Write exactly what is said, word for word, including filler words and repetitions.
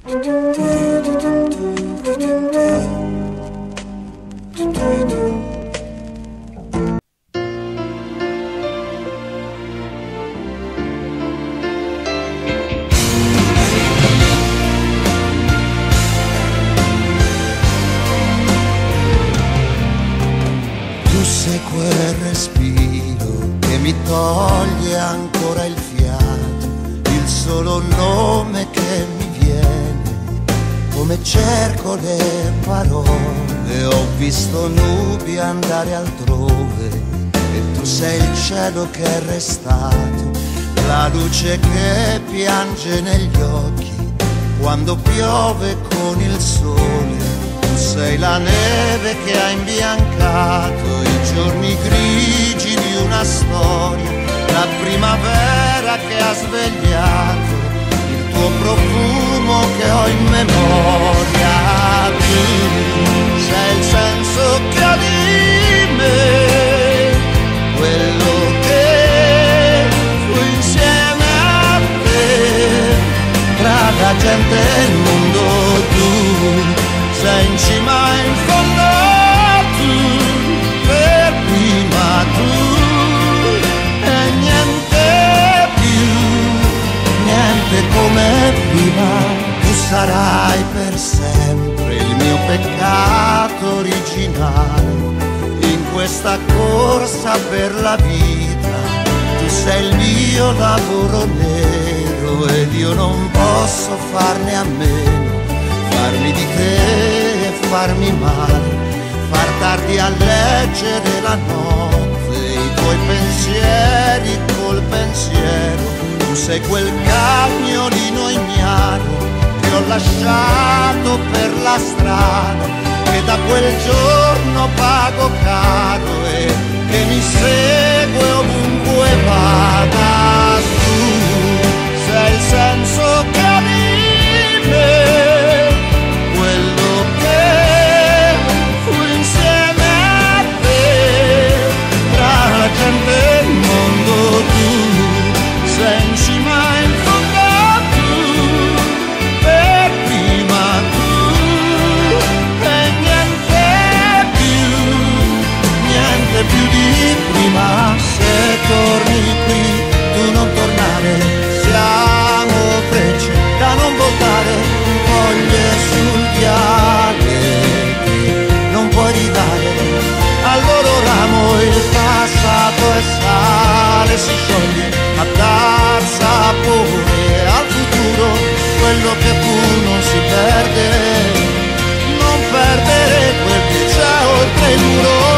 Sei quel respiro che mi toglie ancora il fiato, il solo nome che mi viene, come cerco le parole. Ho visto nubi andare altrove e tu sei il cielo che è restato, la luce che piange negli occhi quando piove con il sole. Tu sei la neve che ha imbiancato i giorni grigi di una storia, la primavera che ha svegliato il tuo profumo che ho in memoria. Tu sei il senso che ho di me, quello che fu insieme a te, tra la gente e il mondo. Tu sei in cima, in fondo tu, per prima tu, e niente più, niente come prima. Tu sarai per sempre il mio peccato originale, in questa corsa per la vita. Tu sei il mio lavoro nero ed io non posso farne a meno, farmi di te e farmi male, far tardi a leggere la notte, i tuoi pensieri col pensiero. Tu sei quel cagnolino ignaro che ho lasciato per la strada, che da quel giorno pago caro e che mi segue ovunque vada. Tu sei il senso che ho di me, quello che fu insieme a te, tra la gente e il mondo. Tu sei in cima, in fondo tu, per prima tu, e niente più, niente più di prima. Se torni qui tu non tornare, siamo frecce da non voltare, foglie sul viale che non puoi ridare. Al loro ramo il passato è sale, si scioglie a dar sapore al futuro. Quello che fu non si perde, non perdere quel che c'è oltre il muro.